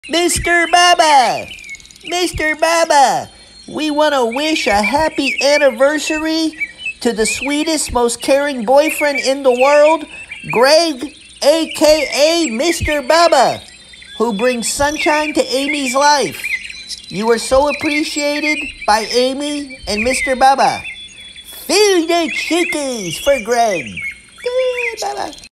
Mr. Bubba! Mr. Bubba! We want to wish a happy anniversary to the sweetest, most caring boyfriend in the world, Greg, a.k.a. Mr. Bubba, who brings sunshine to Aimee's life. You are so appreciated by Aimee and Mr. Bubba. Feel the chickies for Greg. Bye-bye.